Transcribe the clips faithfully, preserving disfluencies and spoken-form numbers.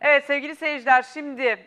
Evet sevgili seyirciler, şimdi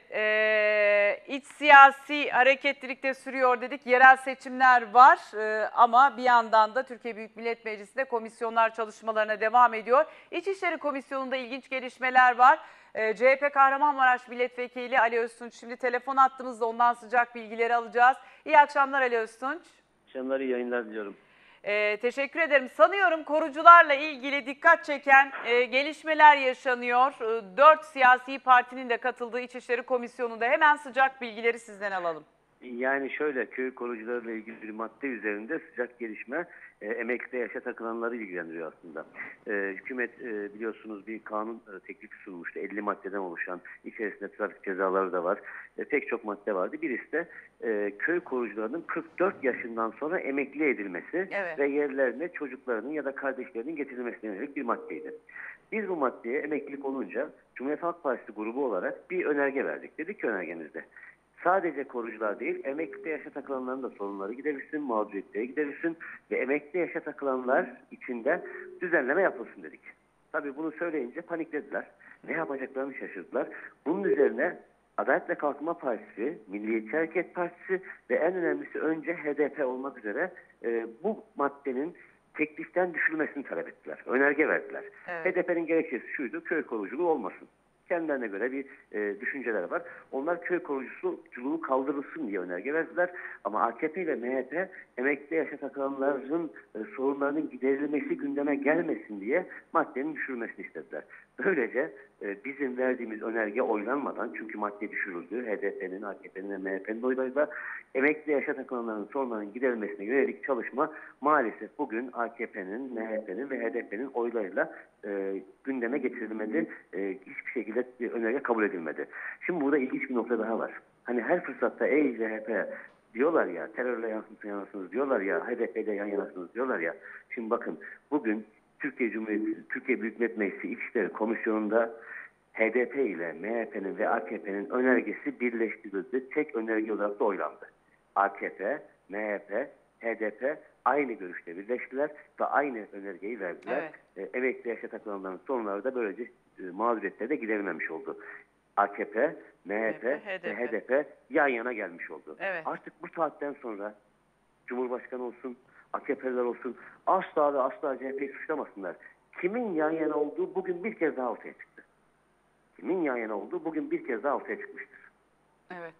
e, iç siyasi hareketlilik de sürüyor dedik. Yerel seçimler var e, ama bir yandan da Türkiye Büyük Millet Meclisi'nde komisyonlar çalışmalarına devam ediyor. İçişleri Komisyonu'nda ilginç gelişmeler var. E, C H P Kahramanmaraş Milletvekili Ali Öztunç şimdi telefon attığımızda ondan sıcak bilgileri alacağız. İyi akşamlar Ali Öztunç. Akşamlar, iyi yayınlar diliyorum. Ee, teşekkür ederim. Sanıyorum korucularla ilgili dikkat çeken e, gelişmeler yaşanıyor. E, dört siyasi partinin de katıldığı İçişleri Komisyonu'nda hemen sıcak bilgileri sizden alalım. Yani şöyle, köy korucularıyla ilgili bir madde üzerinde sıcak gelişme e, emeklilikte yaşa takılanları ilgilendiriyor aslında. E, hükümet e, biliyorsunuz bir kanun e, teklifi sunmuştu. elli maddeden oluşan, içerisinde trafik cezaları da var. E, pek çok madde vardı. Birisi de e, köy korucularının kırk dört yaşından sonra emekli edilmesi Evet. ve yerlerine çocuklarının ya da kardeşlerinin getirilmesine yönelik bir maddeydi. Biz bu maddeye emeklilik olunca Cumhuriyet Halk Partisi grubu olarak bir önerge verdik. Dedik ki önergemizde, sadece korucular değil, emeklilikte yaşa takılanların da sorunları giderilsin, mağduriyetleri giderilsin ve emekli yaşa takılanlar içinde düzenleme yapılsın dedik. Tabii bunu söyleyince paniklediler. Ne yapacaklarını şaşırdılar. Bunun üzerine Adalet ve Kalkınma Partisi, Milliyetçi Hareket Partisi ve en önemlisi önce H D P olmak üzere e, bu maddenin tekliften düşürülmesini talep ettiler. Önerge verdiler. Evet. H D P'nin gerekçesi şuydu: köy koruculuğu olmasın. Kendilerine göre bir e, düşünceler var. Onlar köy koruculuğu kaldırılsın diye önerge verdiler. Ama A K P ile M H P emekli yaşa takılanların e, sorunlarının giderilmesi gündeme gelmesin diye maddenin düşürülmesini istediler. Böylece e, bizim verdiğimiz önerge oylanmadan, çünkü madde düşürüldü, H D P'nin, A K P'nin ve M H P'nin oylarıyla emekli yaşa takılanların sorunlarının giderilmesine yönelik çalışma maalesef bugün A K P'nin, M H P'nin ve H D P'nin oylarıyla e, gündeme getirilmedi. E, hiçbir şekilde bir önerge kabul edilmedi. Şimdi burada ilginç bir nokta daha var. Hani her fırsatta ey C H P diyorlar ya, terörle yansın yanasınız diyorlar ya, H D P'de yan yanasınız diyorlar ya. Şimdi bakın, bugün Türkiye Cumhuriyeti, Türkiye Büyük Millet Meclisi İçişleri Komisyonu'nda H D P ile M H P'nin ve A K P'nin önergesi birleştirildi. Tek önerge olarak da oylandı. A K P, M H P, H D P aynı görüşte birleştiler ve aynı önergeyi verdiler. Evet. E, emekli yaşa takılanların sorunları da böylece e, mağduriyetleri de giderilmemiş oldu. A K P, M H P ve H D P yan yana gelmiş oldu. Evet. Artık bu saatten sonra Cumhurbaşkanı olsun, A K P'liler olsun asla ve asla C H P'yi suçlamasınlar. Kimin yan yana olduğu bugün bir kez daha ortaya çıktı. Kimin yan yana olduğu bugün bir kez daha ortaya çıkmıştır. Evet.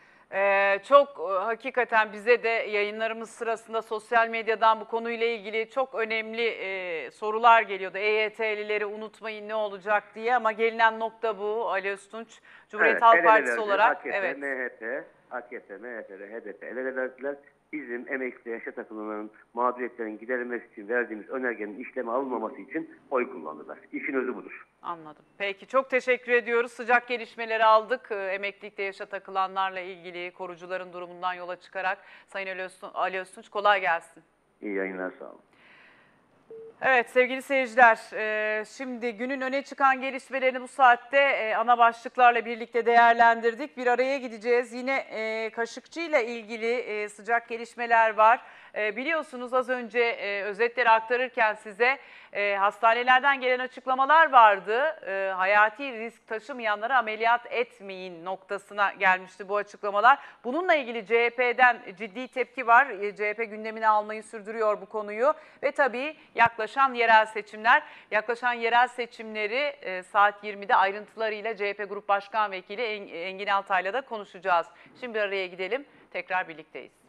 Ee, çok e, hakikaten bize de yayınlarımız sırasında sosyal medyadan bu konuyla ilgili çok önemli e, sorular geliyordu. E Y T'lileri unutmayın ne olacak diye, ama gelinen nokta bu Ali Öztunç. Cumhuriyet Evet, Halk el ele Partisi verdi. olarak. A K P, Evet. M H P, A K P, M H P ve H D P el ele verdiler. Bizim emekli yaşa takılanların mağduriyetlerin giderilmesi için verdiğimiz önergenin işleme alınmaması için oy kullandılar. İşin özü budur. Anladım. Peki, çok teşekkür ediyoruz. Sıcak gelişmeleri aldık. Ee, Emeklilikte yaşa takılanlarla ilgili korucuların durumundan yola çıkarak. Sayın Ali Öztunç, Ali Öztunç kolay gelsin. İyi yayınlar, sağ olun. Evet sevgili seyirciler, e, şimdi günün öne çıkan gelişmelerini bu saatte e, ana başlıklarla birlikte değerlendirdik. Bir araya gideceğiz. Yine e, Kaşıkçı ile ilgili e, sıcak gelişmeler var. E, biliyorsunuz az önce e, özetleri aktarırken size e, hastanelerden gelen açıklamalar vardı. E, hayati risk taşımayanlara ameliyat etmeyin noktasına gelmişti bu açıklamalar. Bununla ilgili C H P'den ciddi tepki var. E, C H P gündemine almayı sürdürüyor bu konuyu ve tabii yaklaşan yerel seçimler. Yaklaşan yerel seçimleri e, saat yirmide ayrıntılarıyla C H P Grup Başkan Vekili Engin Altay'la da konuşacağız. Şimdi araya gidelim, tekrar birlikteyiz.